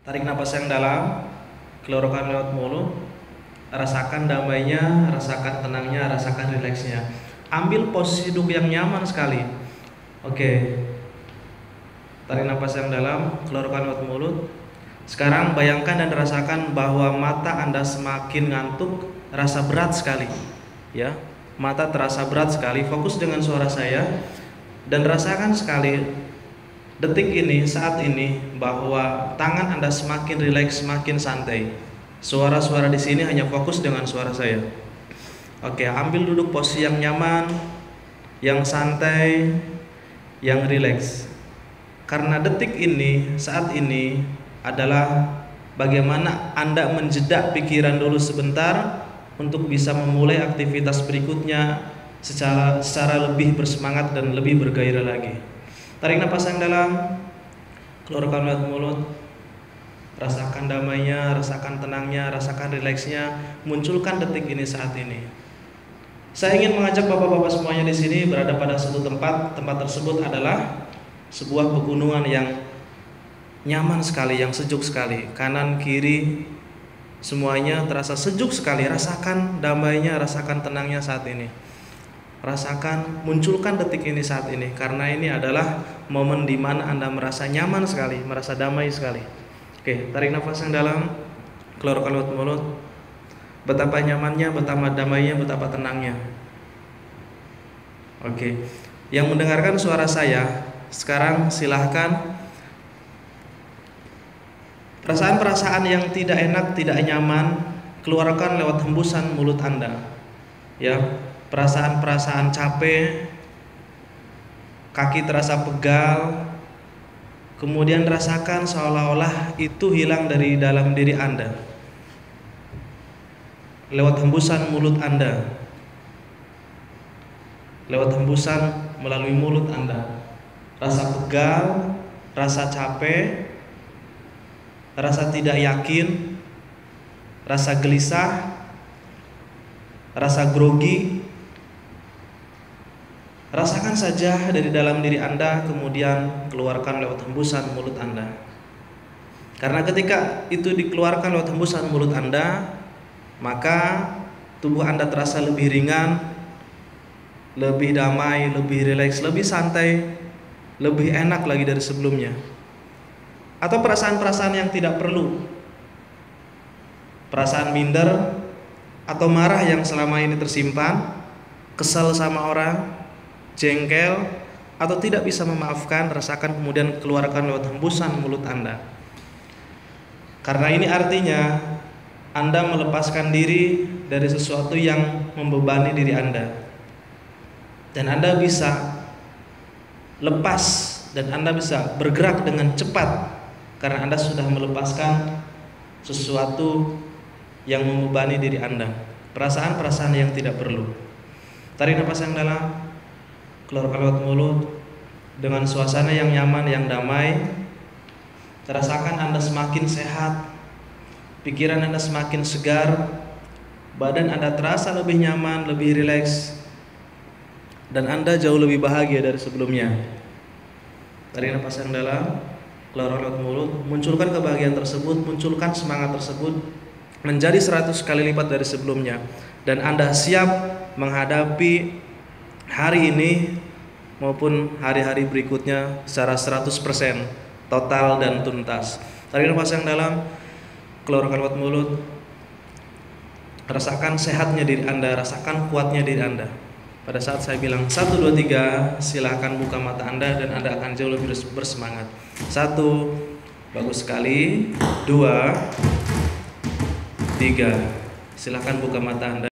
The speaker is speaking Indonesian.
Tarik napas yang dalam, keluarkan lewat mulut. Rasakan damainya, rasakan tenangnya, rasakan rileksnya. Ambil posisi duduk yang nyaman sekali. Oke. Tarik napas yang dalam, keluarkan lewat mulut. Sekarang bayangkan dan rasakan bahwa mata Anda semakin ngantuk, rasa berat sekali. Ya, mata terasa berat sekali. Fokus dengan suara saya dan rasakan sekali detik ini, saat ini, bahwa tangan Anda semakin rileks, semakin santai. Suara-suara di sini hanya fokus dengan suara saya. Oke, ambil duduk posisi yang nyaman, yang santai, yang rileks. Karena detik ini, saat ini adalah bagaimana Anda menjeda pikiran dulu sebentar untuk bisa memulai aktivitas berikutnya secara lebih bersemangat dan lebih bergairah lagi. Tarik napas yang dalam, keluarkan lewat mulut. Rasakan damainya, rasakan tenangnya, rasakan rileksnya. Munculkan detik ini saat ini. Saya ingin mengajak bapak-bapak semuanya di sini berada pada satu tempat. Tempat tersebut adalah sebuah pegunungan yang nyaman sekali, yang sejuk sekali. Kanan kiri semuanya terasa sejuk sekali. Rasakan damainya, rasakan tenangnya saat ini. Rasakan, munculkan detik ini saat ini, karena ini adalah momen di mana Anda merasa nyaman sekali, merasa damai sekali. Oke, tarik nafas yang dalam, keluarkan lewat mulut. Betapa nyamannya, betapa damainya, betapa tenangnya. Oke, yang mendengarkan suara saya sekarang silahkan perasaan-perasaan yang tidak enak, tidak nyaman keluarkan lewat hembusan mulut Anda. Ya, perasaan-perasaan capek, kaki terasa pegal, kemudian rasakan seolah-olah itu hilang dari dalam diri Anda lewat hembusan mulut Anda, lewat hembusan melalui mulut Anda. Rasa pegal, rasa capek, rasa tidak yakin, rasa gelisah, rasa grogi. Rasakan saja dari dalam diri Anda, kemudian keluarkan lewat hembusan mulut Anda. Karena ketika itu dikeluarkan lewat hembusan mulut Anda, maka tubuh Anda terasa lebih ringan, lebih damai, lebih rileks, lebih santai, lebih enak lagi dari sebelumnya. Atau perasaan-perasaan yang tidak perlu, perasaan minder atau marah yang selama ini tersimpan, kesal sama orang, jengkel, atau tidak bisa memaafkan, rasakan kemudian keluarkan lewat hembusan mulut Anda. Karena ini artinya Anda melepaskan diri dari sesuatu yang membebani diri Anda, dan Anda bisa lepas dan Anda bisa bergerak dengan cepat karena Anda sudah melepaskan sesuatu yang membebani diri Anda, perasaan-perasaan yang tidak perlu. Tarik nafas yang dalam, keluarkan lewat mulut. Dengan suasana yang nyaman, yang damai, terasakan Anda semakin sehat, pikiran Anda semakin segar, badan Anda terasa lebih nyaman, lebih rileks, dan Anda jauh lebih bahagia dari sebelumnya. Tarik nafas yang dalam, keluarkan lewat mulut. Munculkan kebahagiaan tersebut, munculkan semangat tersebut menjadi 100 kali lipat dari sebelumnya, dan Anda siap menghadapi hari ini maupun hari-hari berikutnya secara 100% total dan tuntas. Tarik nafas yang dalam, keluarkan lewat mulut. Rasakan sehatnya diri Anda, rasakan kuatnya diri Anda. Pada saat saya bilang 1, 2, 3, silahkan buka mata Anda dan Anda akan jauh lebih bersemangat. 1, bagus sekali. 2, 3, silahkan buka mata Anda.